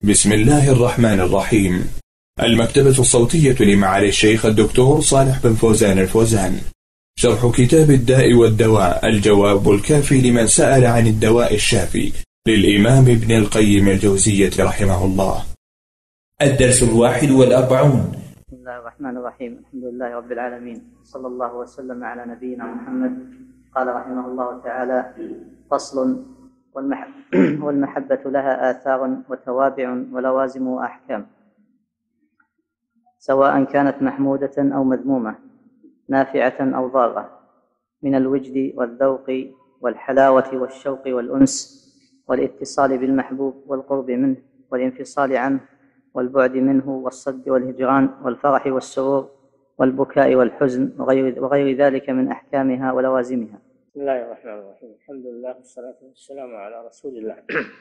بسم الله الرحمن الرحيم. المكتبة الصوتية لمعالي الشيخ الدكتور صالح بن فوزان الفوزان. شرح كتاب الداء والدواء، الجواب الكافي لمن سأل عن الدواء الشافي، للإمام ابن القيم الجوزية رحمه الله. الدرس 41. بسم الله الرحمن الرحيم. الحمد لله رب العالمين، صلى الله وسلم على نبينا محمد. قال رحمه الله تعالى: فصل: والمحبة لها آثار وتوابع ولوازم وأحكام، سواء كانت محمودة أو مذمومة، نافعة أو ضارة، من الوجد والذوق والحلاوة والشوق والأنس والاتصال بالمحبوب والقرب منه والانفصال عنه والبعد منه والصد والهجران والفرح والسرور والبكاء والحزن وغير ذلك من أحكامها ولوازمها. بسم الله الرحمن الرحيم. الحمد لله والصلاة والسلام على رسول الله.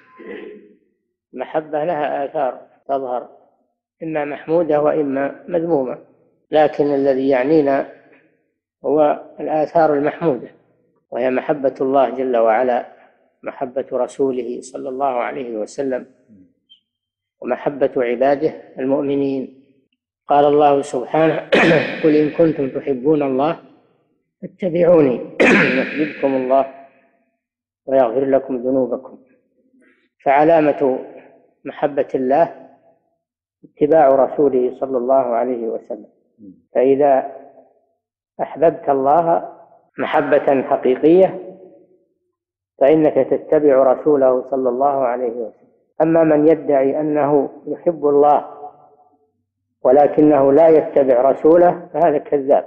المحبة لها آثار تظهر إما محمودة وإما مذمومة، لكن الذي يعنينا هو الآثار المحمودة، وهي محبة الله جل وعلا، محبة رسوله صلى الله عليه وسلم، ومحبة عباده المؤمنين. قال الله سبحانه: قل إن كنتم تحبون الله اتبعوني يحببكم الله ويغفر لكم ذنوبكم. فعلامة محبة الله اتباع رسوله صلى الله عليه وسلم. فإذا أحببت الله محبة حقيقية فإنك تتبع رسوله صلى الله عليه وسلم. أما من يدعي أنه يحب الله ولكنه لا يتبع رسوله فهذا كذاب،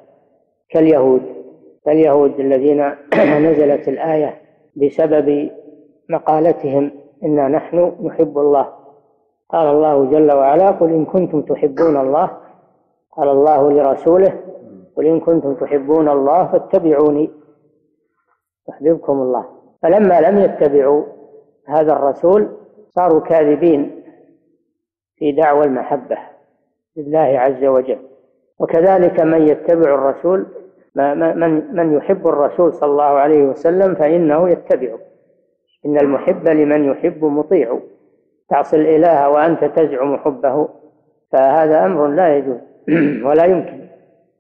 كاليهود الذين نزلت الآية بسبب مقالتهم إنا نحن نحب الله. قال الله جل وعلا: قل إن كنتم تحبون الله، قال الله لرسوله: قل إن كنتم تحبون الله فاتبعوني يحببكم الله. فلما لم يتبعوا هذا الرسول صاروا كاذبين في دعوى المحبة لله عز وجل. وكذلك من يتبع الرسول، من يحب الرسول صلى الله عليه وسلم فإنه يتبعه. إن المحب لمن يحب مطيع. تعصي الإله وأنت تزعم حبه، فهذا أمر لا يجوز ولا يمكن.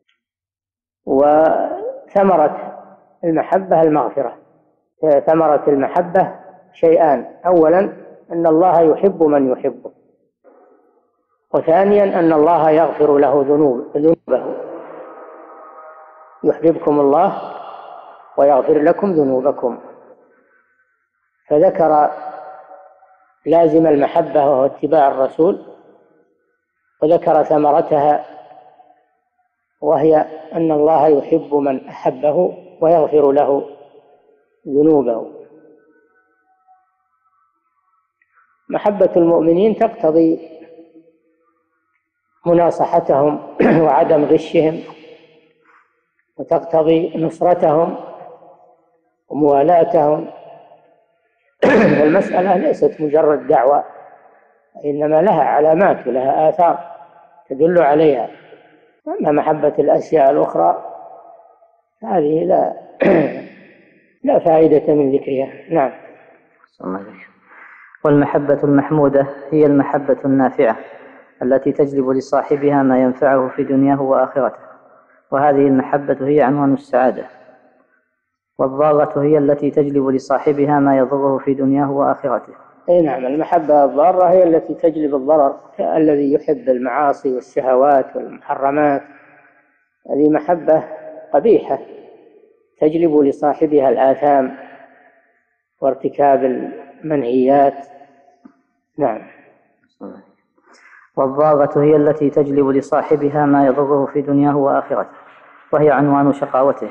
وثمرة المحبة المغفرة. ثمرة المحبة شيئان: أولا أن الله يحب من يحبه، وثانيا أن الله يغفر له ذنوبه. يحببكم الله ويغفر لكم ذنوبكم. فذكر لازم المحبة وهو اتباع الرسول، وذكر ثمرتها وهي أن الله يحب من أحبه ويغفر له ذنوبه. محبة المؤمنين تقتضي مناصحتهم وعدم غشهم، وتقتضي نصرتهم وموالاتهم. المسألة ليست مجرد دعوة، إنما لها علامات ولها آثار تدل عليها. أما محبة الأشياء الأخرى هذه لا فائدة من ذكرها. نعم. والمحبة المحمودة هي المحبة النافعة التي تجلب لصاحبها ما ينفعه في دنياه وآخرته، وهذه المحبة هي عنوان السعادة. والضارة هي التي تجلب لصاحبها ما يضره في دنياه وآخرته. أي نعم. المحبة الضارة هي التي تجلب الضرر، الذي يحب المعاصي والشهوات والمحرمات، هذه محبة قبيحة تجلب لصاحبها الآثام وارتكاب المنهيات. نعم. والضارة هي التي تجلب لصاحبها ما يضره في دنياه وآخرته، وهي عنوان شقاوته.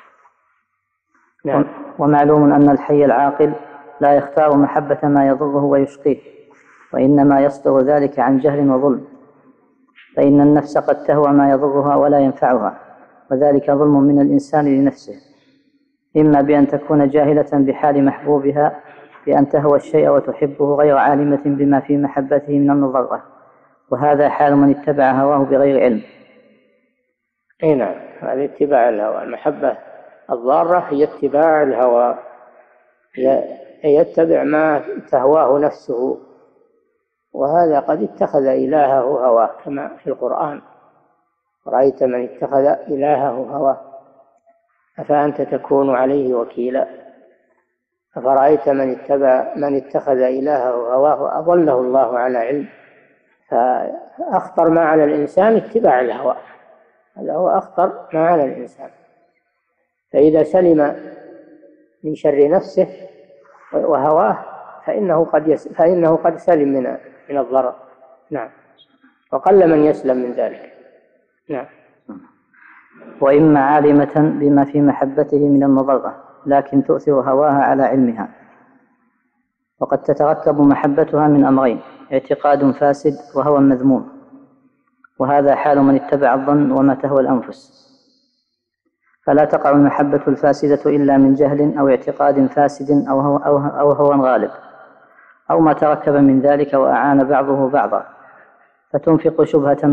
نعم. ومعلوم أن الحي العاقل لا يختار محبة ما يضره ويشقيه، وإنما يصدر ذلك عن جهل وظلم، فإن النفس قد تهوى ما يضرها ولا ينفعها، وذلك ظلم من الإنسان لنفسه، إما بأن تكون جاهلة بحال محبوبها، بأن تهوى الشيء وتحبه غير عالمة بما في محبته من المضرة، وهذا حال من اتبع هواه بغير علم. أي نعم. هذا اتباع الهوى. المحبة الضارة هي اتباع الهوى، يتبع ما تهواه نفسه وهذا قد اتخذ إلهه هواه كما في القرآن: رأيت من اتخذ إلهه هواه أفأنت تكون عليه وكيلا أفرأيت من اتخذ إلهه هواه أضله الله على علم. فأخطر ما على الإنسان اتباع الهوى، هذا هو أخطر ما على الإنسان. فإذا سلم من شر نفسه وهواه فإنه قد سلم من الضرر. نعم. وقل من يسلم من ذلك. نعم. وإما عالمة بما في محبته من المضرة لكن تؤثر هواها على علمها. وقد تتركب محبتها من أمرين: اعتقاد فاسد وهوى مذموم، وهذا حال من اتبع الظن وما تهوى الأنفس. فلا تقع المحبة الفاسدة إلا من جهل أو اعتقاد فاسد أو هوى غالب، أو ما تركب من ذلك وأعان بعضه بعضا، فتنفق شبهة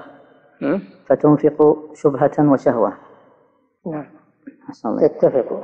وشهوة. نعم. اتفقوا.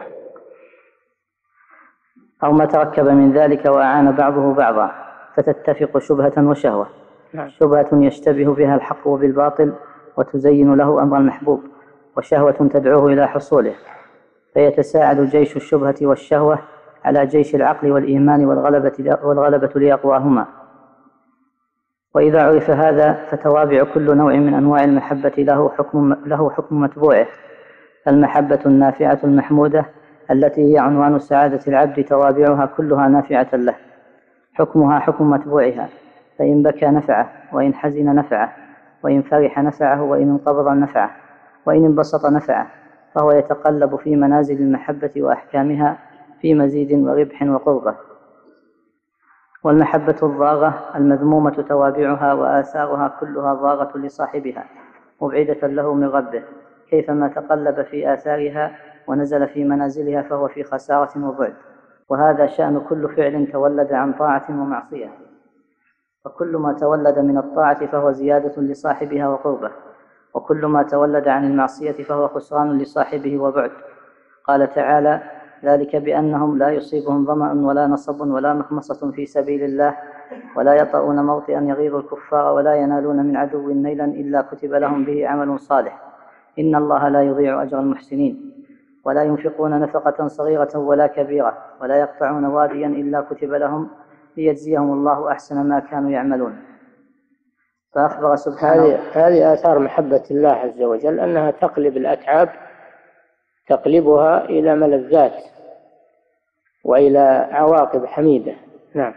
أو ما تركب من ذلك وأعان بعضه بعضا فتتفق شبهة وشهوة. نعم. شبهة يشتبه بها الحق بالباطل وتزين له أمر المحبوب، وشهوة تدعوه إلى حصوله، فيتساعد جيش الشبهة والشهوة على جيش العقل والإيمان والغلبة لأقواهما. وإذا عرف هذا فتوابع كل نوع من أنواع المحبة له حكم متبوعه. المحبة النافعة المحمودة التي هي عنوان سعادة العبد توابعها كلها نافعة له، حكمها حكم متبوعها، فإن بكى نفعه، وإن حزن نفعه، وإن فرح نفعه، وإن انقبض نفعه، وإن انبسط نفعه، فهو يتقلب في منازل المحبة وأحكامها في مزيد وربح وقربة. والمحبة الضاغة المذمومة توابعها وآثارها كلها ضاغة لصاحبها مبعدة له من ربه، كيفما تقلب في آثارها ونزل في منازلها فهو في خسارة وبعد. وهذا شأن كل فعل تولد عن طاعة ومعصية، فكل ما تولد من الطاعة فهو زيادة لصاحبها وقربة، وكل ما تولد عن المعصية فهو خسران لصاحبه وبعد. قال تعالى: ذلك بأنهم لا يصيبهم ظمأ ولا نصب ولا مخمصة في سبيل الله ولا يطؤون موطئا يغيظ الكفار ولا ينالون من عدو نيلا إلا كتب لهم به عمل صالح إن الله لا يضيع أجر المحسنين. ولا ينفقون نفقة صغيرة ولا كبيرة ولا يقطعون واديا إلا كتب لهم ليجزيهم الله أحسن ما كانوا يعملون. فأخبر سبحانه. هذه آثار محبة الله عز وجل، أنها تقلب الأتعاب، تقلبها إلى ملذات وإلى عواقب حميدة. نعم.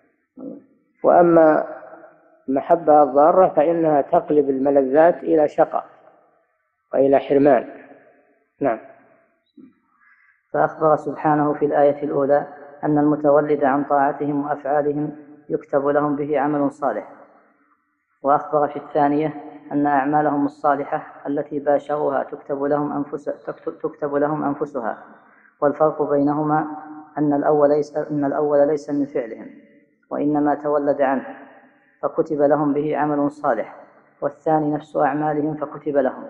وأما المحبة الضارة فإنها تقلب الملذات إلى شقاء وإلى حرمان. نعم. فأخبر سبحانه في الآية الأولى أن المتولد عن طاعتهم وأفعالهم يكتب لهم به عمل صالح، وأخبر في الثانية أن أعمالهم الصالحة التي باشروها تكتب لهم أنفسها. والفرق بينهما أن الأول ليس من فعلهم وإنما تولد عنه فكتب لهم به عمل صالح، والثاني نفس أعمالهم فكتب لهم.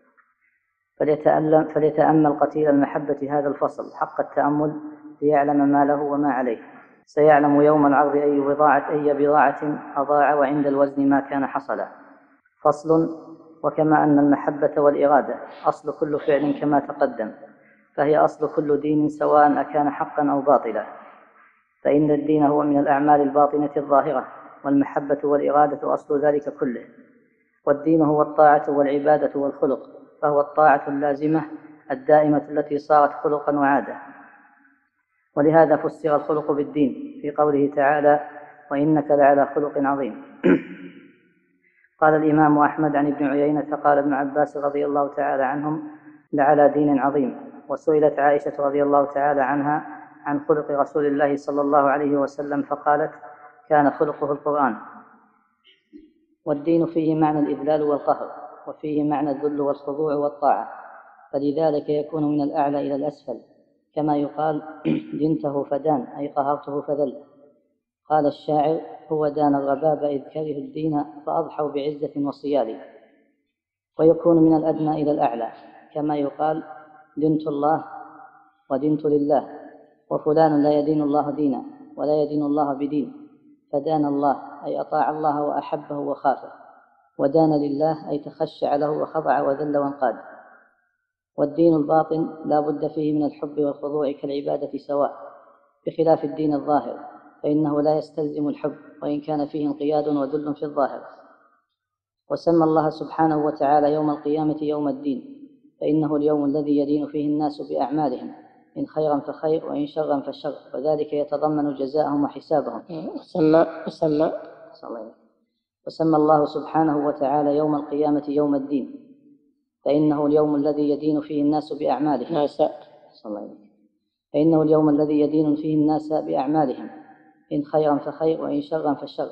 فليتأمل قتيل المحبة هذا الفصل حق التأمل ليعلم ما له وما عليه. سيعلم يوم العرض أي بضاعة أضاع وعند الوزن ما كان حصلا. فصل: وكما أن المحبة والإرادة أصل كل فعل كما تقدم، فهي أصل كل دين سواء أكان حقا أو باطلا، فإن الدين هو من الأعمال الباطنة الظاهرة، والمحبة والإرادة أصل ذلك كله. والدين هو الطاعة والعبادة والخلق، فهو الطاعة اللازمة الدائمة التي صارت خلقا وعادة. ولهذا فسر الخلق بالدين في قوله تعالى: وإنك لعلى خلق عظيم. قال الإمام أحمد عن ابن عيينة قال ابن عباس رضي الله تعالى عنهم: لعلى دين عظيم. وسئلت عائشة رضي الله تعالى عنها عن خلق رسول الله صلى الله عليه وسلم فقالت: كان خلقه القرآن. والدين فيه معنى الإذلال والقهر، وفيه معنى الذل والخضوع والطاعة، فلذلك يكون من الأعلى إلى الأسفل، كما يقال: دنته فدان، أي قهرته فذل. قال الشاعر: هو دان الرباب إذ كره الدين فأضحوا بعزة وصيال. ويكون من الأدنى إلى الأعلى، كما يقال: دنت الله ودنت لله، وفلان لا يدين الله دينا ولا يدين الله بدين، فدان الله أي أطاع الله وأحبه وخافه، ودان لله أي تخشع له وخضع وذل وانقاد. والدين الباطن لا بد فيه من الحب والخضوع كالعبادة سواء، بخلاف الدين الظاهر فإنه لا يستلزم الحب وإن كان فيه انقياد وذل في الظاهر. وسمى الله سبحانه وتعالى يوم القيامة يوم الدين، فإنه اليوم الذي يدين فيه الناس بأعمالهم، إن خيرا فخير وإن شرا فشر، وذلك يتضمن جزاءهم وحسابهم. وسمى الله سبحانه وتعالى يوم القيامة يوم الدين، فإنه اليوم الذي يدين فيه الناس بأعمالهم فإنه اليوم الذي يدين فيه الناس بأعمالهم، إن خيرا فخير وإن شرا فشر.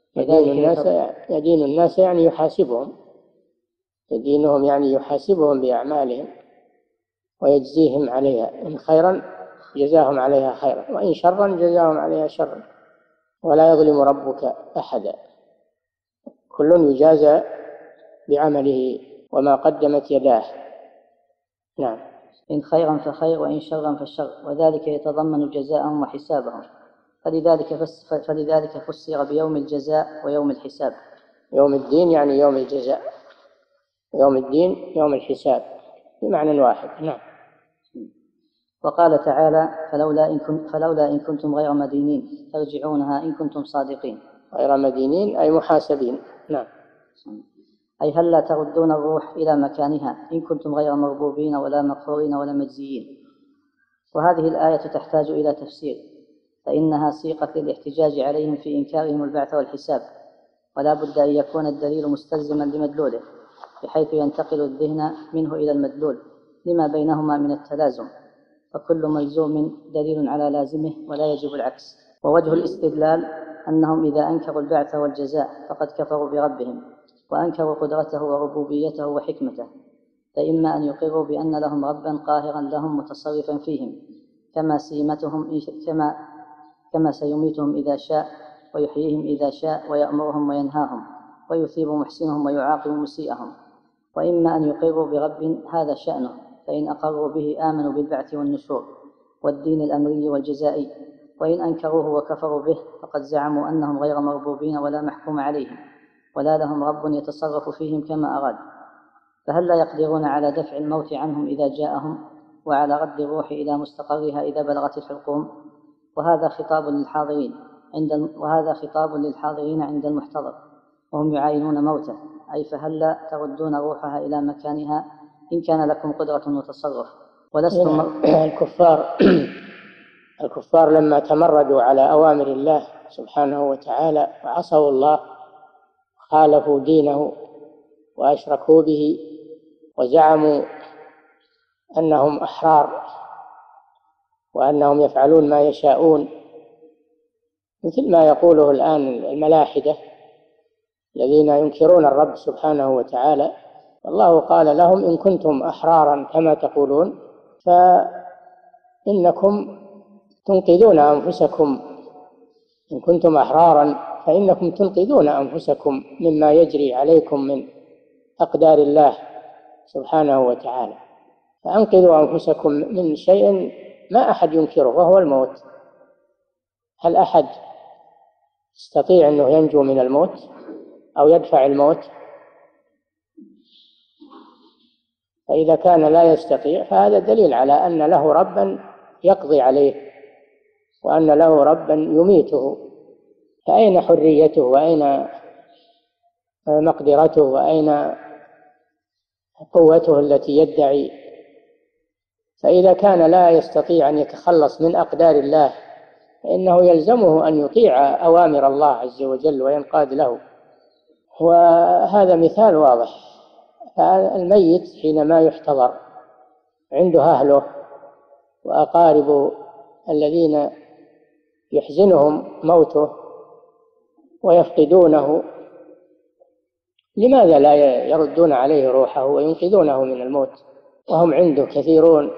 يدين الناس يعني يحاسبهم، يدينهم يعني يحاسبهم بأعمالهم ويجزيهم عليها، إن خيرا جزاهم عليها خيرا وإن شرا جزاهم عليها شرا، ولا يظلم ربك أحدا، كل يجازى بعمله وما قدمت يداه. نعم. إن خيرا فخير وإن شرا فشر، وذلك يتضمن جزاءهم وحسابهم، فلذلك فسر بيوم الجزاء ويوم الحساب. يوم الدين يعني يوم الجزاء، يوم الدين يوم الحساب بمعنى واحد. نعم. وقال تعالى: فلولا إن كنتم غير مدينين ترجعونها إن كنتم صادقين. غير مدينين أي محاسبين. نعم. أي هل تردون الروح إلى مكانها إن كنتم غير مغضوبين ولا مقهورين ولا مجزيين. وهذه الآية تحتاج إلى تفسير، فإنها سيقت للاحتجاج عليهم في إنكارهم البعث والحساب، ولا بد أن يكون الدليل مستلزما لمدلوله، بحيث ينتقل الذهن منه إلى المدلول لما بينهما من التلازم، فكل ملزوم دليل على لازمه ولا يجب العكس. ووجه الاستدلال أنهم إذا أنكروا البعث والجزاء فقد كفروا بربهم، وأنكروا قدرته وربوبيته وحكمته، فإما أن يقروا بأن لهم ربا قاهرا لهم متصرفا فيهم كما سيميتهم إذا شاء ويحييهم إذا شاء ويأمرهم وينهاهم ويثيب محسنهم ويعاقب مسيئهم، وإما أن يقروا برب هذا شأنه، فإن أقروا به آمنوا بالبعث والنشور والدين الأمري والجزائي، وإن أنكروه وكفروا به فقد زعموا أنهم غير مربوبين ولا محكوم عليهم ولا لهم رب يتصرف فيهم كما أراد، فهل لا يقدرون على دفع الموت عنهم إذا جاءهم وعلى رد الروح إلى مستقرها إذا بلغت الحلقوم؟ وهذا خطاب للحاضرين عند المحتضر وهم يعاينون موته، أي فهل لا تردون روحها إلى مكانها إن كان لكم قدرة وتصرف ولستم الكفار لما تمردوا على أوامر الله سبحانه وتعالى وعصوا الله خالفوا دينه وأشركوا به وزعموا أنهم أحرار وأنهم يفعلون ما يشاءون، مثل ما يقوله الآن الملاحدة الذين ينكرون الرب سبحانه وتعالى. الله قال لهم: إن كنتم أحرارا كما تقولون فإنكم تنقذون أنفسكم، إن كنتم أحرارا فإنكم تنقذون أنفسكم مما يجري عليكم من أقدار الله سبحانه وتعالى، فأنقذوا أنفسكم من شيء ما أحد ينكره وهو الموت. هل أحد يستطيع أنه ينجو من الموت أو يدفع الموت؟ فإذا كان لا يستطيع فهذا دليل على أن له ربا يقضي عليه وأن له ربا يميته، فأين حريته وأين مقدرته وأين قوته التي يدعي؟ فإذا كان لا يستطيع أن يتخلص من أقدار الله فإنه يلزمه أن يطيع أوامر الله عز وجل وينقاد له. وهذا مثال واضح. الميت حينما يحتضر عنده أهله وأقاربه الذين يحزنهم موته ويفقدونه، لماذا لا يردون عليه روحه وينقذونه من الموت وهم عنده كثيرون؟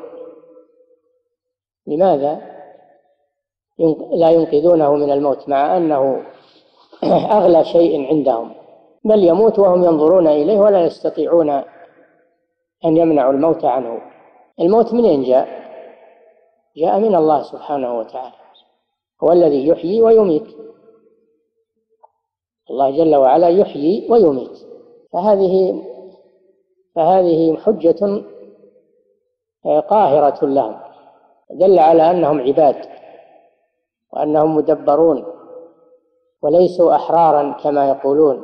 لماذا لا ينقذونه من الموت مع أنه أغلى شيء عندهم؟ بل يموت وهم ينظرون إليه ولا يستطيعون أن يمنعوا الموت عنه. الموت منين جاء؟ جاء من الله سبحانه وتعالى، هو الذي يحيي ويميت. الله جل وعلا يحيي ويميت، فهذه حجة قاهرة لهم، دل على أنهم عباد وأنهم مدبرون وليسوا أحرارا كما يقولون،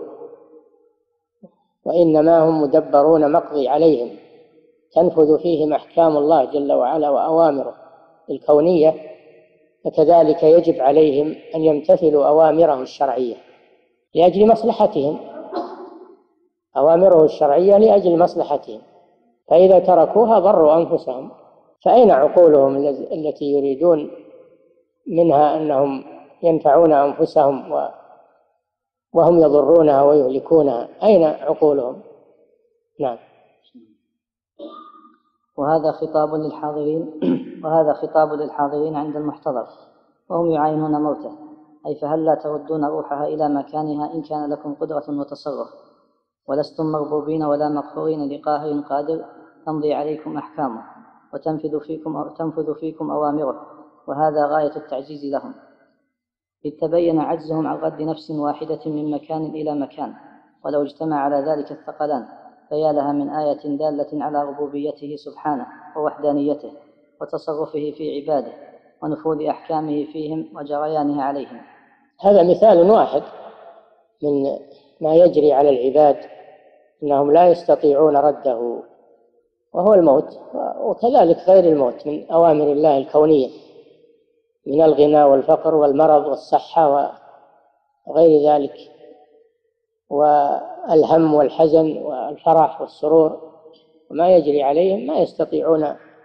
وإنما هم مدبرون مقضي عليهم تنفذ فيهم أحكام الله جل وعلا وأوامره الكونية، فكذلك يجب عليهم أن يمتثلوا أوامره الشرعية لأجل مصلحتهم، أوامره الشرعية لأجل مصلحتهم، فإذا تركوها ضروا أنفسهم. فأين عقولهم التي يريدون منها أنهم ينفعون أنفسهم وهم يضرونها ويهلكونها؟ أين عقولهم؟ نعم. وهذا خطاب للحاضرين عند المحتضر وهم يعاينون موته، أي فهل لا تردون روحها إلى مكانها إن كان لكم قدرة وتصرف، ولستم مغضوبين ولا مقهورين لقاهر قادر تمضي عليكم أحكامه وتنفذ فيكم أوامره، وهذا غاية التعجيز لهم، إذ تبين عجزهم عن رد نفس واحدة من مكان إلى مكان، ولو اجتمع على ذلك الثقلان فيا لها من آية دالة على ربوبيته سبحانه ووحدانيته وتصرفه في عباده ونفوذ أحكامه فيهم وجريانها عليهم. هذا مثال واحد من ما يجري على العباد، أنهم لا يستطيعون رده، وهو الموت، وكذلك غير الموت من أوامر الله الكونية من الغنى والفقر والمرض والصحة وغير ذلك، والهم والحزن والفرح والسرور، وما يجري عليهم ما يستطيعون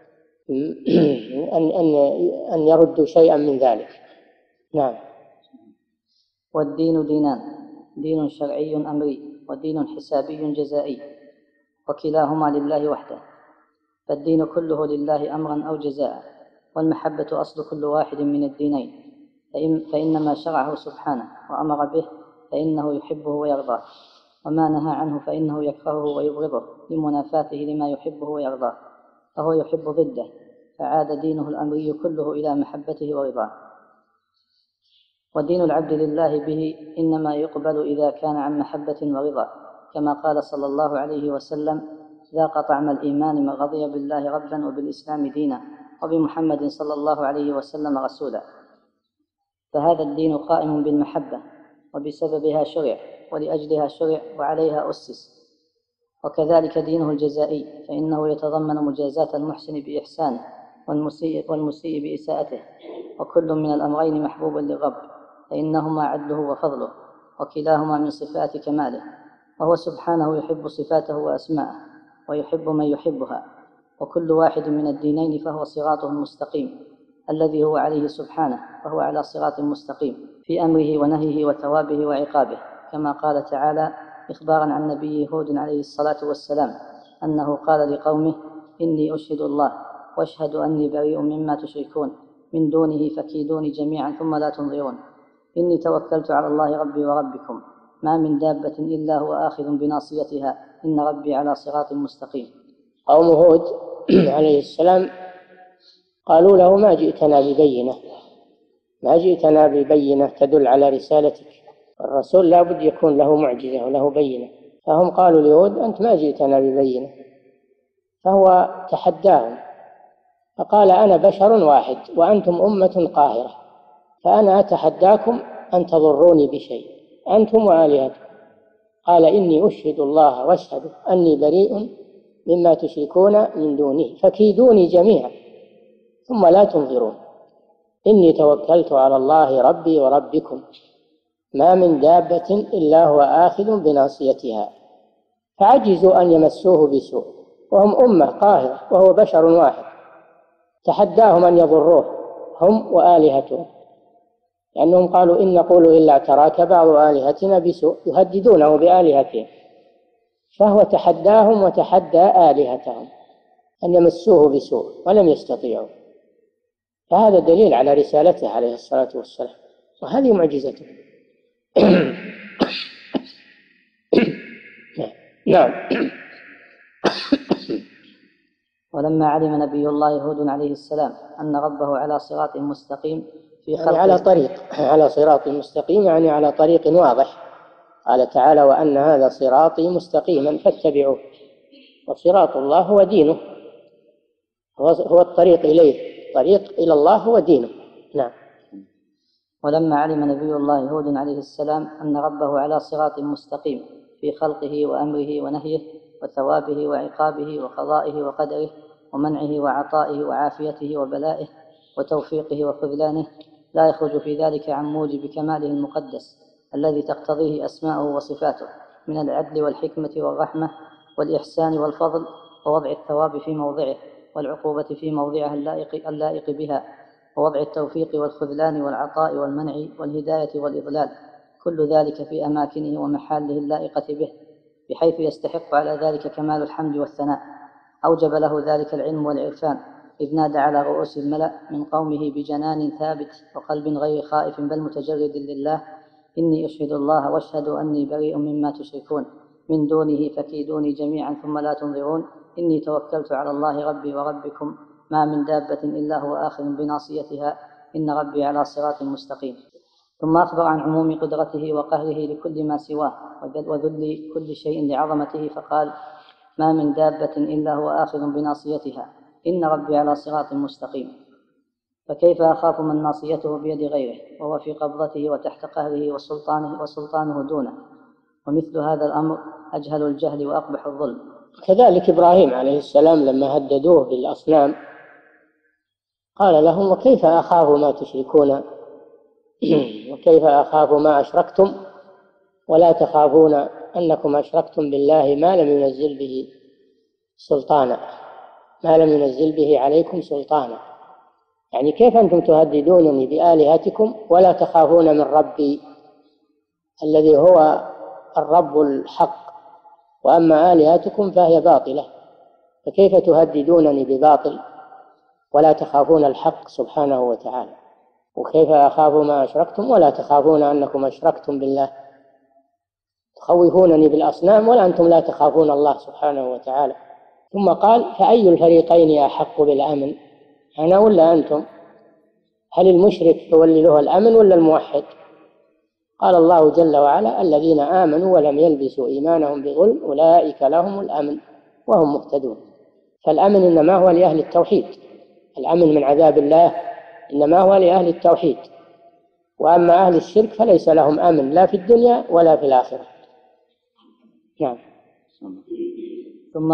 أن يردوا شيئا من ذلك. نعم. والدين دينان، دين شرعي أمري ودين حسابي جزائي، وكلاهما لله وحده، فالدين كله لله أمرا أو جزاء، والمحبة أصل كل واحد من الدينين، فإنما شرعه سبحانه وأمر به فإنه يحبه ويرضاه، وما نهى عنه فإنه يكرهه ويبغضه لمنافاته لما يحبه ويرضاه، فهو يحب ضده، فعاد دينه الأمري كله إلى محبته ورضاه. ودين العبد لله به إنما يقبل إذا كان عن محبة ورضا، كما قال صلى الله عليه وسلم: ذاق طعم الإيمان من رضي بالله ربا وبالإسلام دينا وبمحمد صلى الله عليه وسلم رسولا. فهذا الدين قائم بالمحبة، وبسببها شرع ولأجلها شرع وعليها أسس. وكذلك دينه الجزائي، فإنه يتضمن مجازاة المحسن بإحسانه والمسيء بإساءته، وكل من الأمرين محبوب للرب، فإنهما عدله وفضله، وكلاهما من صفات كماله، وهو سبحانه يحب صفاته وأسماءه ويحب من يحبها، وكل واحد من الدينين فهو صراطه المستقيم الذي هو عليه سبحانه، فهو على صراط مستقيم في أمره ونهيه وثوابه وعقابه، كما قال تعالى إخبارا عن نبيه هود عليه الصلاة والسلام أنه قال لقومه: إني أشهد الله واشهد أني بريء مما تشركون من دونه فكيدوني جميعا ثم لا تنظرون، إني توكلت على الله ربي وربكم ما من دابة إلا هو آخذ بناصيتها إن ربي على صراط مستقيم. قوم هود عليه السلام قالوا له: ما جئتنا ببينة تدل على رسالتك، الرسول لا بد يكون له معجزة وله بينة، فهم قالوا لهود: أنت ما جئتنا ببينة، فهو تحداهم فقال: أنا بشر واحد وأنتم أمة قاهرة، فأنا أتحداكم أن تضروني بشيء أنتم وآلهتكم. قال: إني أشهد الله واشهد أني بريء مما تشركون من دونه فكيدوني جميعا ثم لا تنظرون، إني توكلت على الله ربي وربكم ما من دابة إلا هو آخذ بناصيتها. فعجزوا أن يمسوه بسوء وهم أمة قاهرة وهو بشر واحد، تحداهم أن يضروه هم وآلهتهم، لأنهم قالوا: إن نقول إلا اعتراك بعض آلهتنا بسوء، يهددونه بآلهتهم، فهو تحداهم وتحدى آلهتهم أن يمسوه بسوء ولم يستطيعوا، فهذا دليل على رسالته عليه الصلاة والسلام، وهذه معجزته. نعم. ولما علم نبي الله هود عليه السلام أن ربه على صراط مستقيم في خلقه، يعني على صراط مستقيم، يعني على طريق واضح، قال تعالى: وأن هذا صراطي مستقيما فاتبعوه. وصراط الله هو دينه، هو الطريق إليه، الطريق إلى الله هو دينه. نعم. ولما علم نبي الله هود عليه السلام أن ربه على صراط مستقيم في خلقه وأمره ونهيه وثوابه وعقابه وقضائه وقدره ومنعه وعطائه وعافيته وبلائه وتوفيقه وخذلانه، لا يخرج في ذلك عن موجب كماله المقدس الذي تقتضيه أسماؤه وصفاته من العدل والحكمة والرحمة والإحسان والفضل، ووضع الثواب في موضعه والعقوبة في موضعها اللائق بها، ووضع التوفيق والخذلان والعطاء والمنع والهداية والإضلال، كل ذلك في أماكنه ومحاله اللائقة به، بحيث يستحق على ذلك كمال الحمد والثناء. أوجب له ذلك العلم والعرفان، إذ نادى على رؤوس الملأ من قومه بجنان ثابت وقلب غير خائف بل متجرد لله: إني أشهد الله واشهدوا أني بريء مما تشركون من دونه فكيدوني جميعا ثم لا تنظرون. إني توكلت على الله ربي وربكم ما من دابة إلا هو آخذ بناصيتها إن ربي على صراط مستقيم. ثم أخبر عن عموم قدرته وقهره لكل ما سواه وذل كل شيء لعظمته، فقال: ما من دابة إلا هو آخذ بناصيتها إن ربي على صراط مستقيم. فكيف أخاف من ناصيته بيد غيره وهو في قبضته وتحت قهره وسلطانه دونه؟ ومثل هذا الأمر أجهل الجهل وأقبح الظلم. كذلك إبراهيم عليه السلام لما هددوه بالأصنام قال لهم: وكيف أخاف ما تشركون وكيف أخاف ما أشركتم ولا تخافون أنكم أشركتم بالله ما لم ينزل به سلطانا، ما لم ينزل به عليكم سلطانا. يعني كيف أنتم تهددونني بآلهتكم ولا تخافون من ربي الذي هو الرب الحق، وأما آلهتكم فهي باطلة، فكيف تهددونني بباطل ولا تخافون الحق سبحانه وتعالى؟ وكيف أخاف ما أشركتم ولا تخافون أنكم أشركتم بالله، تخوفونني بالأصنام ولا أنتم لا تخافون الله سبحانه وتعالى. ثم قال: فأي الفريقين أحق بالأمن، أنا ولا أنتم؟ هل المشرك يولي له الأمن ولا الموحد؟ قال الله جل وعلا: الذين آمنوا ولم يلبسوا إيمانهم بظلم أولئك لهم الأمن وهم مهتدون. فالأمن إنما هو لأهل التوحيد، الأمن من عذاب الله إنما هو لأهل التوحيد، وأما أهل الشرك فليس لهم أمن لا في الدنيا ولا في الآخرة. نعم. ثم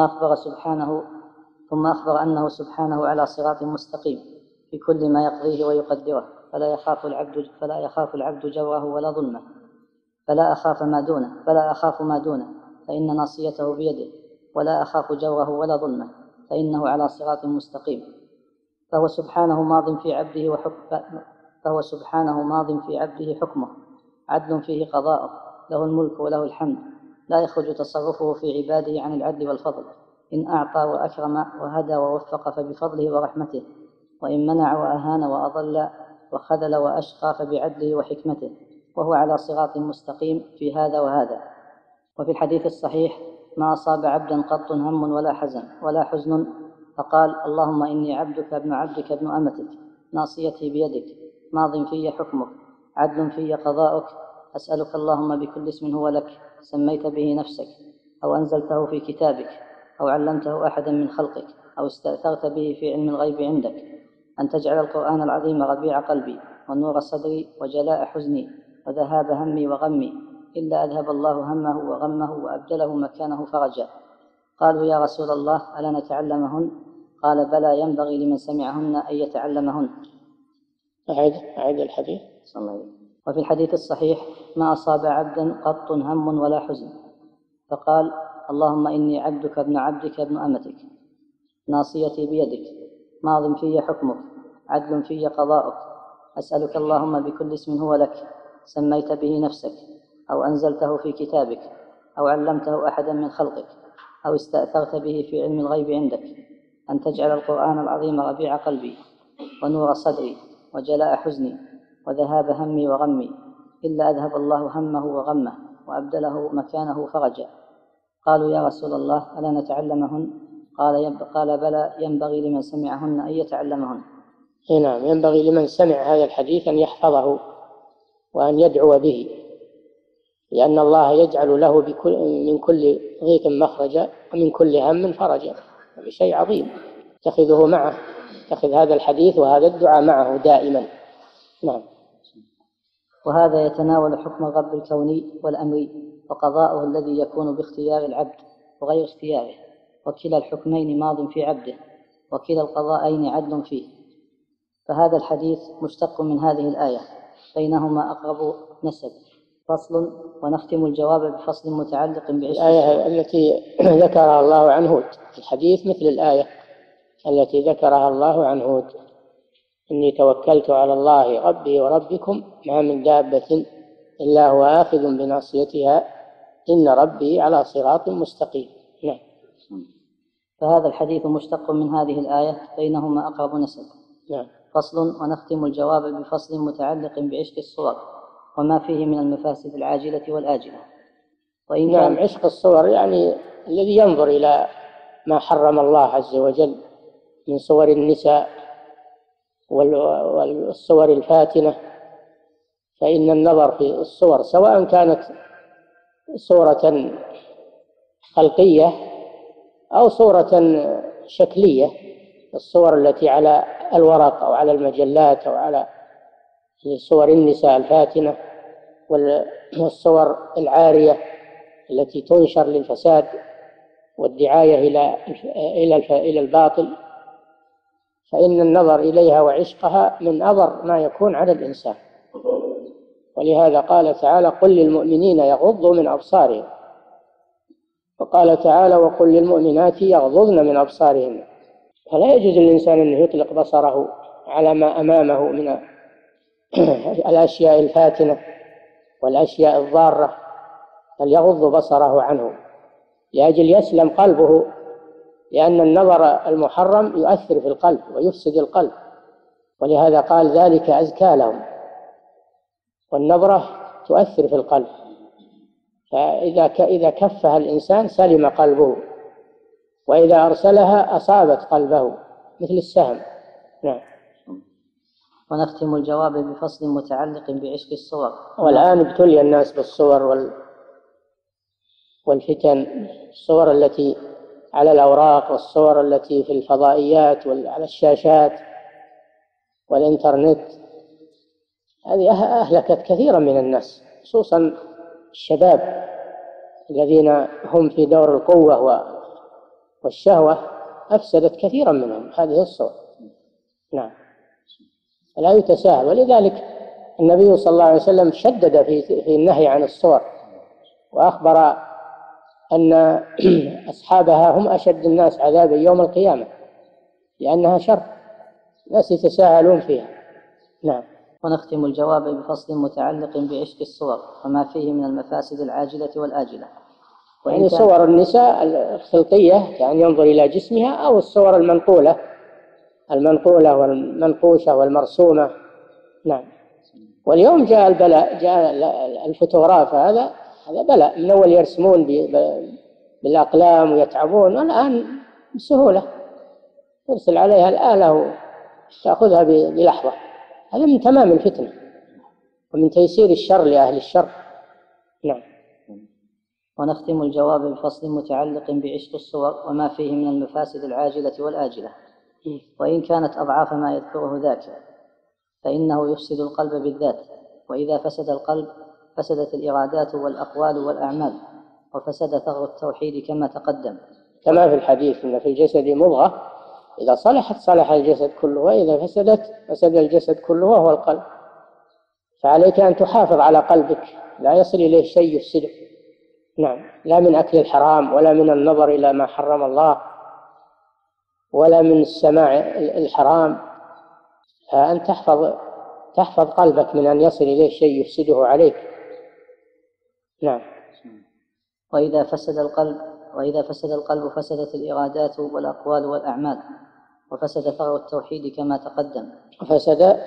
أخبر أنه سبحانه على صراط مستقيم في كل ما يقضيه ويقدره، فلا يخاف العبد جوره ولا ظلمه، فلا أخاف ما دونه فإن ناصيته بيده، ولا أخاف جوره ولا ظلمه فإنه على صراط مستقيم. فهو سبحانه ماض في عبده حكمه، عدل فيه قضاؤه، له الملك وله الحمد، لا يخرج تصرفه في عباده عن العدل والفضل. إن أعطى وأكرم وهدى ووفق فبفضله ورحمته، وإن منع وأهان وأضل وخذل وأشقى فبعدله وحكمته، وهو على صراط مستقيم في هذا وهذا. وفي الحديث الصحيح: ما أصاب عبدا قط هم ولا حزن فقال: اللهم إني عبدك ابن عبدك ابن أمتك، ناصيتي بيدك، ماض في حكمك، عدل في قضاؤك، أسألك اللهم بكل اسم هو لك سميت به نفسك أو أنزلته في كتابك أو علمته أحدا من خلقك أو استأثرت به في علم الغيب عندك، أن تجعل القرآن العظيم ربيع قلبي ونور صدري وجلاء حزني وذهاب همي وغمي، إلا أذهب الله همه وغمه وأبدله مكانه فرجا. قالوا: يا رسول الله ألا نتعلمهن؟ قال: بلى، ينبغي لمن سمعهن أن يتعلمهن. أعيد الحديث. وفي الحديث الصحيح: ما أصاب عبدا قط هم ولا حزن فقال: اللهم إني عبدك ابن عبدك ابن أمتك، ناصيتي بيدك، ماض في حكمك، عدل في قضاؤك، أسألك اللهم بكل اسم هو لك سميت به نفسك أو أنزلته في كتابك أو علمته أحدا من خلقك أو استأثرت به في علم الغيب عندك، أن تجعل القرآن العظيم ربيع قلبي ونور صدري وجلاء حزني وذهاب همي وغمي، إلا أذهب الله همه وغمه وأبدله مكانه فرجا. قالوا: يا رسول الله ألا نتعلمهن؟ قال: بلى، ينبغي لمن سمعهن أن يتعلمهن. نعم، ينبغي لمن سمع هذا الحديث أن يحفظه وأن يدعو به، لأن الله يجعل له من كل ضيق مخرجا ومن كل هم فرجا. هذا شيء عظيم اتخذه معه، اتخذ هذا الحديث وهذا الدعاء معه دائما. نعم. وهذا يتناول حكم الرب الكوني والأمري وقضاؤه الذي يكون باختيار العبد وغير اختياره، وكلا الحكمين ماض في عبده، وكلا القضاءين عدل فيه. فهذا الحديث مشتق من هذه الآية، بينهما أقرب نسب. فصل. ونختم الجواب بفصل متعلق بعشق الآية التي ذكرها الله عن هود، الحديث مثل الآية التي ذكرها الله عن هود: إني توكلت على الله ربي وربكم ما من دابة إلا هو آخذ بناصيتها إن ربي على صراط مستقيم. نعم. فهذا الحديث مشتق من هذه الآية، بينهما أقرب نسب. نعم. فصل. ونختم الجواب بفصل متعلق بعشق الصور وما فيه من المفاسد العاجلة والآجلة. وإن نعم، عشق الصور يعني الذي ينظر إلى ما حرم الله عز وجل من صور النساء والصور الفاتنة، فإن النظر في الصور سواء كانت صورة خلقية أو صورة شكلية، الصور التي على الورق أو على المجلات أو على صور النساء الفاتنة، والصور العارية التي تنشر للفساد والدعاية إلى الباطل، فإن النظر إليها وعشقها من أضر ما يكون على الإنسان. ولهذا قال تعالى: قل للمؤمنين يغضوا من أبصارهم. وقال تعالى: وقل للمؤمنات يغضضن من أبصارهن. فلا يجوز للإنسان أن يطلق بصره على ما أمامه من الأشياء الفاتنة والأشياء الضارة، بل يغض بصره عنه لأجل يسلم قلبه، لأن النظر المحرم يؤثر في القلب ويفسد القلب، ولهذا قال: ذلك أزكى لهم. والنظرة تؤثر في القلب، فإذا كفها الإنسان سلم قلبه، وإذا أرسلها أصابت قلبه مثل السهم. نعم. ونختم الجواب بفصل متعلق بعشق الصور. والآن ابتلي الناس بالصور والفتن، الصور التي على الأوراق والصور التي في الفضائيات وعلى الشاشات والإنترنت، هذه أهلكت كثيرا من الناس، خصوصا الشباب الذين هم في دور القوة والشهوة، أفسدت كثيرا منهم هذه الصور. نعم. لا يتساهل، ولذلك النبي صلى الله عليه وسلم شدد في النهي عن الصور، وأخبر أن أصحابها هم أشد الناس عذابا يوم القيامة، لأنها شر، الناس يتساهلون فيها. نعم. ونختم الجواب بفصل متعلق بعشق الصور وما فيه من المفاسد العاجلة والآجلة. يعني صور النساء الخلقية كأن ينظر إلى جسمها، أو الصور المنقولة والمنقوشة والمرسومة. نعم. واليوم جاء البلاء، جاء الفوتوغراف، هذا بلاء، من أول يرسمون بالأقلام ويتعبون، والآن بسهولة ترسل عليها الآلة وتأخذها بلحظة. هذا من تمام الفتنة ومن تيسير الشر لأهل الشر. نعم. ونختم الجواب بفصل متعلق بعشق الصور وما فيه من المفاسد العاجلة والآجلة. وإن كانت أضعاف ما يذكره ذاك، فإنه يفسد القلب بالذات، وإذا فسد القلب فسدت الإرادات والأقوال والأعمال، وفسد ثغر التوحيد كما تقدم، كما في الحديث: إن في الجسد مضغة إذا صلحت صلح الجسد كله، وإذا فسدت فسد الجسد كله وهو القلب. فعليك أن تحافظ على قلبك، لا يصل إليه شيء يفسده. نعم. لا من أكل الحرام، ولا من النظر إلى ما حرم الله، ولا من السماع الحرام، فأن تحفظ قلبك من أن يصل إليه شيء يفسده عليك. نعم. وإذا فسد القلب فسدت الإرادات والأقوال والأعمال، وفسد ثغر التوحيد كما تقدم. وفسد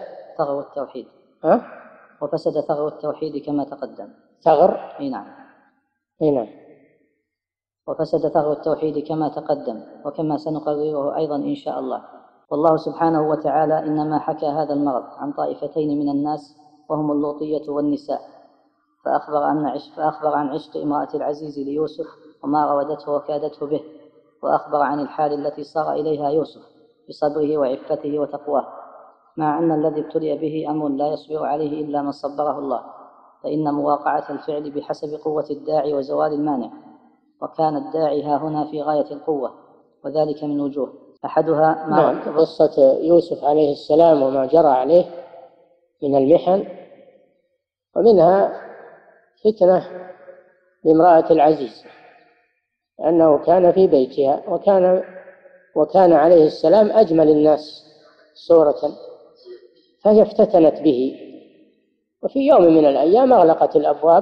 ثغر التوحيد كما تقدم. ثغر؟ نعم. نعم. وفسد ثغر التوحيد كما تقدم، وكما سنقرره أيضا إن شاء الله. والله سبحانه وتعالى إنما حكى هذا المرض عن طائفتين من الناس، وهم اللوطية والنساء، فأخبر عن عشق امرأة العزيز ليوسف وما راودته وكادته به، وأخبر عن الحال التي صار إليها يوسف بصبره وعفته وتقواه، مع أن الذي ابتلي به أمر لا يصبر عليه إلا من صبره الله، فإن مواقعة الفعل بحسب قوة الداعي وزوال المانع، وكان الداعي ها هنا في غاية القوة، وذلك من وجوه. أحدها نعم، قصة يوسف عليه السلام وما جرى عليه من المحن، ومنها فتنة لامرأة العزيز، أنه كان في بيتها وكان عليه السلام أجمل الناس صورة، فهي افتتنت به، وفي يوم من الأيام أغلقت الأبواب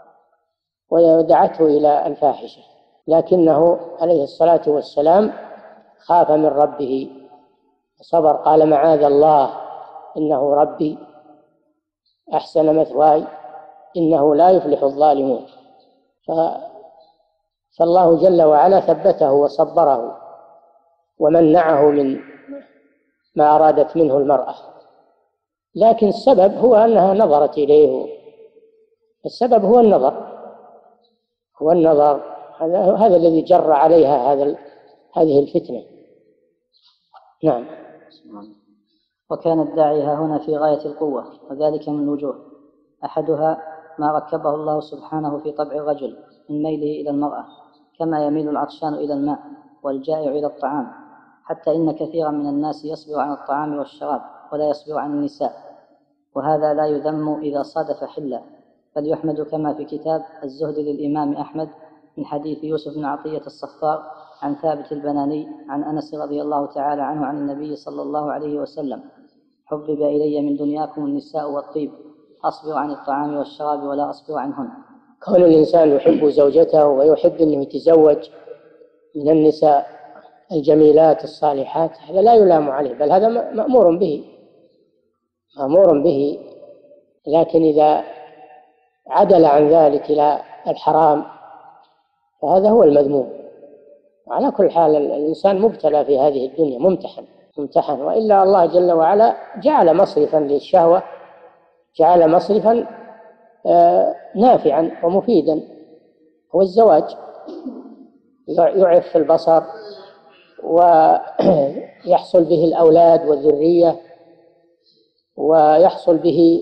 ودعته إلى الفاحشة، لكنه عليه الصلاة والسلام خاف من ربه صبر، قال معاذ الله إنه ربي أحسن مثواي إنه لا يفلح الظالمون. فالله جل وعلا ثبته وصبره ومنعه من ما أرادت منه المرأة، لكن السبب هو أنها نظرت إليه، السبب هو النظر هذا الذي جر عليها هذه الفتنة. نعم. وكان الداعي ها هنا في غاية القوة، وذلك من وجوه. أحدها ما ركبه الله سبحانه في طبع الرجل من ميله إلى المرأة، كما يميل العطشان إلى الماء والجائع إلى الطعام، حتى إن كثيرا من الناس يصبر عن الطعام والشراب ولا يصبر عن النساء، وهذا لا يذم إذا صادف حلا، بل يحمد، كما في كتاب الزهد للإمام أحمد من حديث يوسف بن عطية الصفار عن ثابت البناني عن أنس رضي الله تعالى عنه عن النبي صلى الله عليه وسلم: حبب إلي من دنياكم النساء والطيب، أصبر عن الطعام والشراب ولا أصبر عنهن. كون الإنسان يحب زوجته ويحب أنه يتزوج من النساء الجميلات الصالحات، هذا لا يلام عليه، بل هذا مأمور به، لكن إذا عدل عن ذلك إلى الحرام فهذا هو المذموم. على كل حال الإنسان مبتلى في هذه الدنيا، ممتحن، وإلا الله جل وعلا جعل مصرفا للشهوة، جعل مصرفا نافعا ومفيدا، هو الزواج، يعف البصر ويحصل به الأولاد والذرية، ويحصل به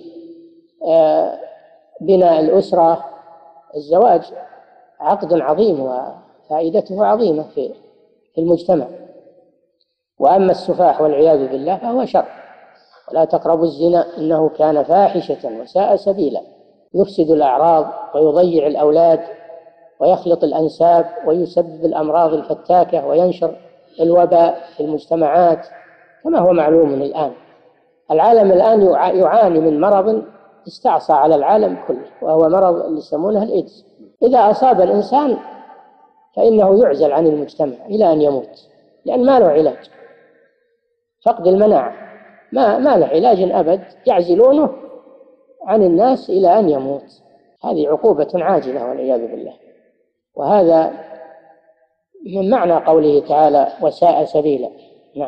بناء الأسرة. الزواج عقد عظيم وفائدته عظيمة في المجتمع. وأما السفاح والعياذ بالله فهو شر. ولا تقربوا الزنا إنه كان فاحشة وساء سبيلا، يفسد الأعراض ويضيع الأولاد ويخلط الأنساب ويسبب الأمراض الفتاكة وينشر الوباء في المجتمعات، كما هو معلوم الآن. العالم الآن يعاني من مرض استعصى على العالم كله، وهو مرض اللي يسمونه الإيدز. إذا أصاب الإنسان فإنه يعزل عن المجتمع إلى أن يموت، لأن ما له علاج، فقد المناعة ما له علاج أبد، يعزلونه عن الناس إلى أن يموت. هذه عقوبة عاجلة والعياذ بالله. وهذا من معنى قوله تعالى: وساء سبيلا. نعم.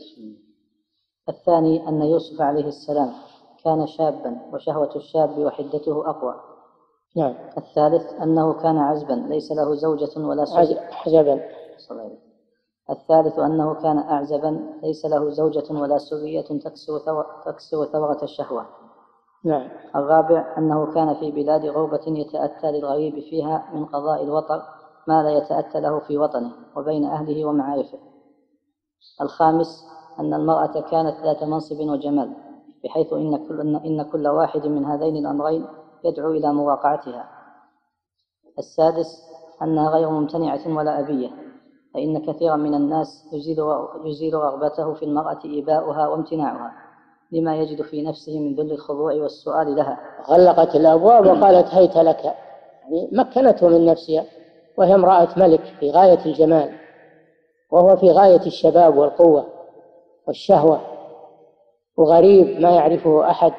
الثاني أن يوسف عليه السلام كان شابا، وشهوة الشاب وحدته أقوى. نعم. الثالث أنه كان عزبا ليس له زوجة ولا عزبا. الثالث أنه كان أعزبا ليس له زوجة ولا سرية تكسر ثورة الشهوة. نعم. الرابع أنه كان في بلاد غربة يتأتى للغريب فيها من قضاء الوطر ما لا يتأتى له في وطنه وبين أهله ومعارفه. الخامس أن المرأة كانت ذات منصب وجمال، بحيث إن كل واحد من هذين الأمرين يدعو إلى مواقعتها. السادس أنها غير ممتنعة ولا أبية، فإن كثيرا من الناس يزيل رغبته في المرأة إباؤها وامتناعها لما يجد في نفسه من ذل الخضوع والسؤال لها. غلقت الأبواب وقالت هيت لك، يعني مكنته من نفسها، وهي امرأة ملك في غاية الجمال، وهو في غاية الشباب والقوة والشهوة، وغريب ما يعرفه أحد،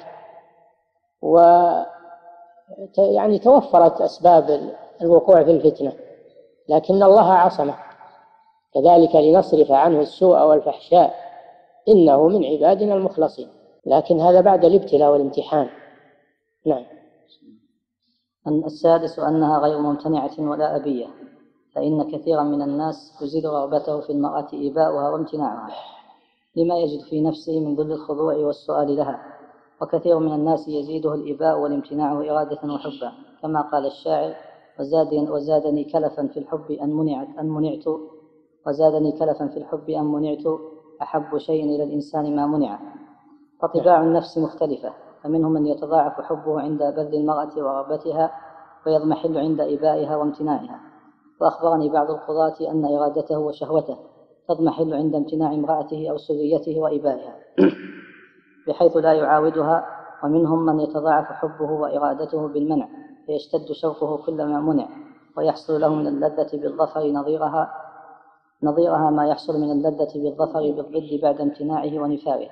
يعني توفرت أسباب الوقوع في الفتنة، لكن الله عصمه. كذلك لنصرف عنه السوء والفحشاء إنه من عبادنا المخلصين، لكن هذا بعد الابتلاء والامتحان. نعم. السادس أنها غير ممتنعة ولا أبية، فإن كثيرا من الناس يزيد رغبته في المرأة إيباؤها وامتناعها لما يجد في نفسه من ذل الخضوع والسؤال لها، وكثير من الناس يزيده الإباء والامتناع إرادة وحبا، كما قال الشاعر: وزادني كلفا في الحب أن منعت وزادني كلفا في الحب أن منعت أحب شيء إلى الإنسان ما منع. فطباع النفس مختلفة، فمنهم من يتضاعف حبه عند بذل المرأة ورغبتها ويضمحل عند إبائها وامتناعها. وأخبرني بعض القضاة أن إرادته وشهوته تضمحل عند امتناع امرأته أو سريته وإبائها بحيث لا يعاودها، ومنهم من يتضاعف حبه وإرادته بالمنع فيشتد شوقه كلما منع، ويحصل له من اللذة بالظفر نظيرها ما يحصل من اللذة بالظفر بالضد بعد امتناعه ونفاره،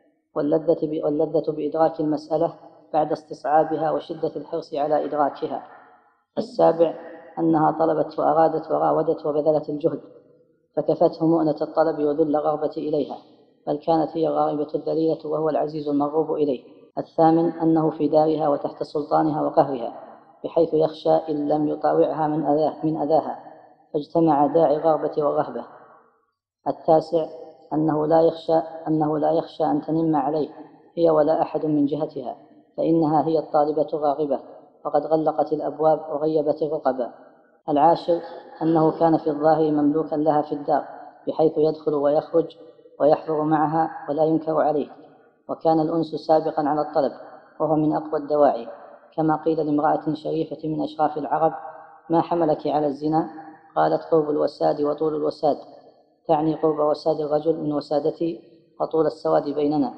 واللذة بإدراك المسألة بعد استصعابها وشدة الحرص على إدراكها. السابع أنها طلبت وأرادت وراودت وبذلت الجهد فكفته مؤنة الطلب وذل الرغبة إليها، بل كانت هي الراغبة الذليلة وهو العزيز المرغوب إليه. الثامن أنه في دارها وتحت سلطانها وقهرها، بحيث يخشى إن لم يطاوعها من أذاها، فاجتمع داعي الرغبة والرهبة. التاسع أنه لا يخشى أن تنم عليه هي ولا أحد من جهتها، فإنها هي الطالبة الراغبة، وقد غلقت الأبواب وغيبت الرقبة. العاشر أنه كان في الظاهر مملوكا لها في الدار، بحيث يدخل ويخرج ويحضر معها ولا ينكر عليه، وكان الأنس سابقا على الطلب، وهو من أقوى الدواعي، كما قيل لامرأة شريفة من أشراف العرب: ما حملك على الزنا؟ قالت: قرب الوساد وطول الوساد، تعني قرب وساد الرجل من وسادتي وطول السواد بيننا.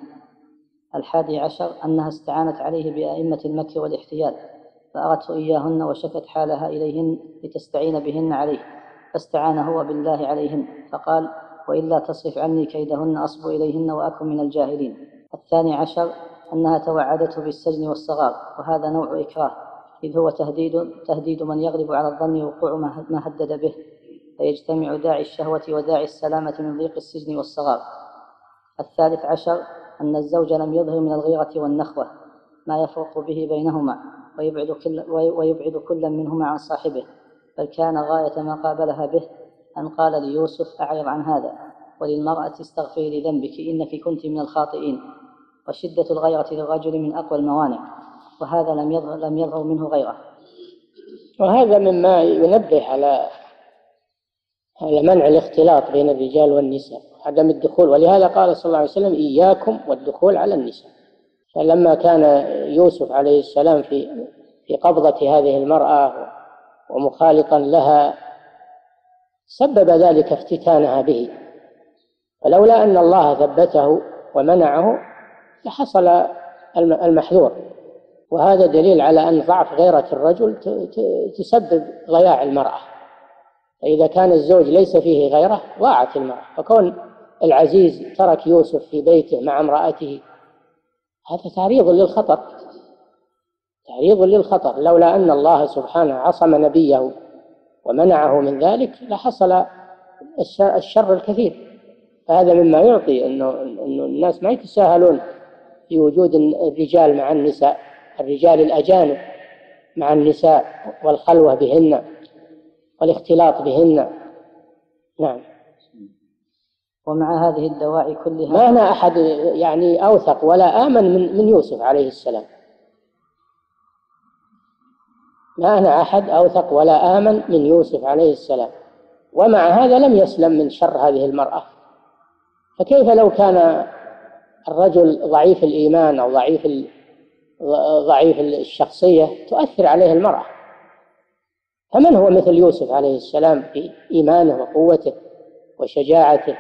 11 أنها استعانت عليه بأئمة المكر والاحتيال، فأرته إياهن وشكت حالها إليهن لتستعين بهن عليه، فاستعان هو بالله عليهن، فقال: وإلا تصرف عني كيدهن أصب إليهن وأكن من الجاهلين. 12 أنها توعدته بالسجن والصغار، وهذا نوع إكراه، إذ هو تهديد من يغلب على الظن وقوع ما هدد به، فيجتمع داعي الشهوة وداعي السلامة من ضيق السجن والصغار. 13 أن الزوج لم يظهر من الغيرة والنخوة ما يفرق به بينهما ويبعد كل منهما عن صاحبه، بل كان غاية ما قابلها به أن قال ليوسف: أعرض عن هذا، وللمرأة: استغفري لذنبك إنك كنت من الخاطئين. وشدة الغيرة للرجل من أقوى الموانع، وهذا لم يظهر منه غيره. وهذا مما ينبه على منع الاختلاط بين الرجال والنساء، عدم الدخول، ولهذا قال صلى الله عليه وسلم: إياكم والدخول على النساء. فلما كان يوسف عليه السلام في قبضة هذه المرأة ومخالطا لها سبب ذلك افتتانها به، فلولا أن الله ثبته ومنعه لحصل المحذور. وهذا دليل على أن ضعف غيرة الرجل تسبب ضياع المرأة، فإذا كان الزوج ليس فيه غيرة ضاعت المرأة. فكون العزيز ترك يوسف في بيته مع امرأته هذا تعريض للخطر، لولا أن الله سبحانه عصم نبيه ومنعه من ذلك لحصل الشر الكثير. فهذا مما يعطي أنه الناس ما يتساهلون في وجود الرجال مع النساء، الرجال الأجانب مع النساء والخلوة بهن والاختلاط بهن. نعم. ومع هذه الدواعي كلها ما هنا أحد يعني أوثق ولا آمن من يوسف عليه السلام، ما هنا أحد أوثق ولا آمن من يوسف عليه السلام، ومع هذا لم يسلم من شر هذه المرأة. فكيف لو كان الرجل ضعيف الإيمان أو ضعيف الشخصية تؤثر عليه المرأة؟ فمن هو مثل يوسف عليه السلام في إيمانه وقوته وشجاعته؟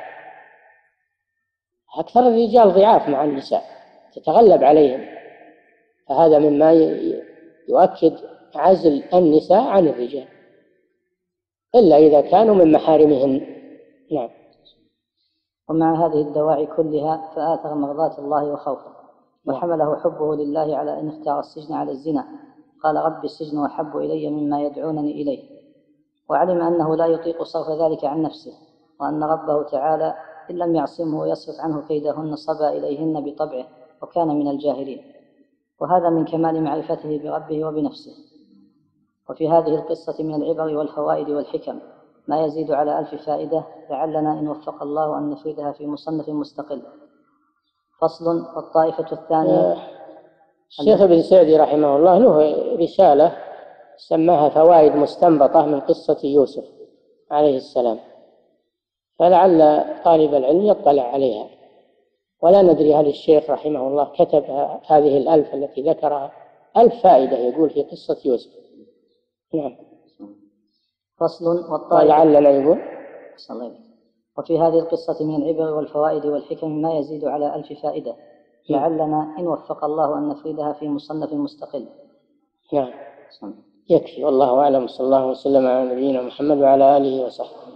أكثر الرجال ضعاف مع النساء تتغلب عليهم، فهذا مما يؤكد عزل النساء عن الرجال إلا إذا كانوا من محارمهن. نعم. ومع هذه الدواعي كلها فآثر مرضاة الله وخوفه، وحمله حبه لله على أن اختار السجن على الزنا. قال: رب السجن أحب إلي مما يدعونني إليه. وعلم أنه لا يطيق صرف ذلك عن نفسه، وأن ربه تعالى إن لم يعصمه ويصرف عنه كيدهن صبا إليهن بطبعه، وكان من الجاهلين. وهذا من كمال معرفته بربه وبنفسه. وفي هذه القصة من العبر والفوائد والحكم ما يزيد على 1000 فائدة، لعلنا إن وفق الله أن نفردها في مصنف مستقل. فصل. والطائفة الثانية. الشيخ ابن سعدي رحمه الله له رسالة سماها فوائد مستنبطة من قصة يوسف عليه السلام، فلعل طالب العلم يطلع عليها، ولا ندري هل الشيخ رحمه الله كتب هذه 1000 التي ذكرها 1000 فائدة يقول في قصة يوسف. نعم. فصل. والطائفة. ولعلنا يقول. وفي هذه القصة من العبر والفوائد والحكم ما يزيد على 1000 فائدة، لعلنا إن وفق الله أن نفردها في مصنف مستقل. نعم. يكفي، والله أعلم. صلى الله وسلم على نبينا محمد وعلى آله وصحبه.